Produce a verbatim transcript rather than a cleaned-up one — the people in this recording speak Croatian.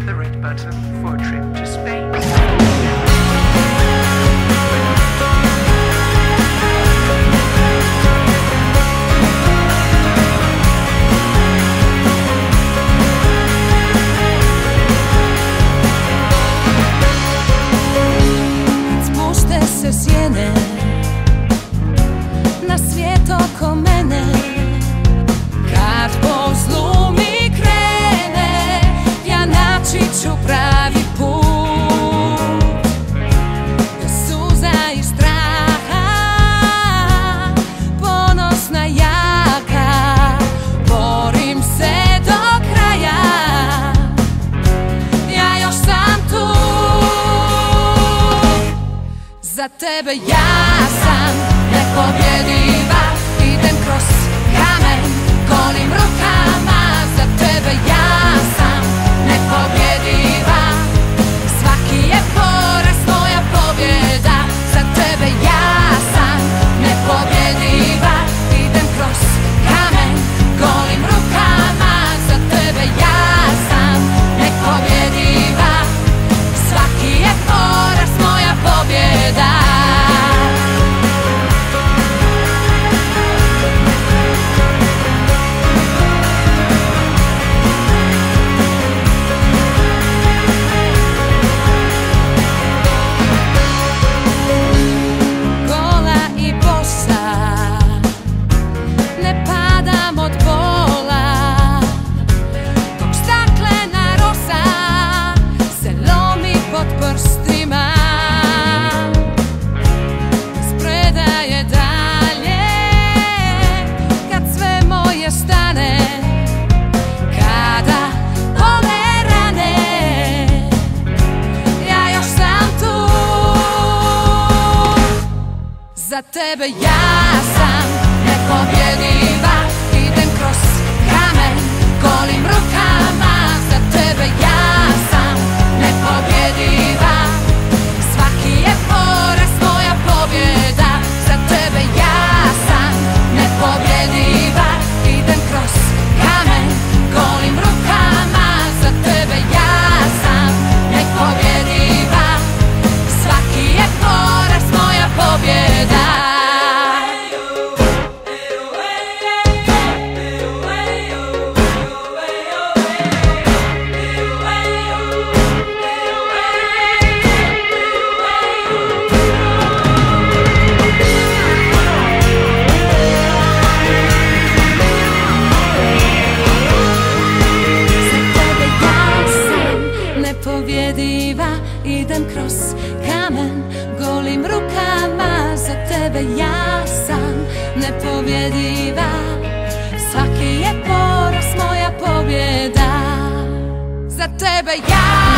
the red button for a trip to space. Spušte se sjene na svijet oko mene, kad po zlu mi krene, ja naći ću pravi put. Bez suza i straha, ponosna jaka, borim se do kraja, ja još sam tu. Za tebe ja sam nepobjediva, idem kroz kamen golim rukama. Za tebe ja sam nepobjediva, svaki je poraz moja pobjeda. Za tebe ja sam nepobjediva, idem kroz kamen golim rukama. Za tebe ja sam nepobjediva, svaki je poraz moja pobjeda. Za tebe ja sam nepobjediva, idem kroz kamen golim rukama. Za tebe ja sam nepobjediva, svaki je poraz moja pobjeda. Za tebe ja sam nepobjediva, idem kroz kamen golim rukama. Za tebe ja sam nepobjediva, svaki je poraz moja pobjeda. Nepobjediva, idem kroz kamen golim rukama. Za tebe ja sam nepobjediva, svaki je poraz moja pobjeda. Za tebe ja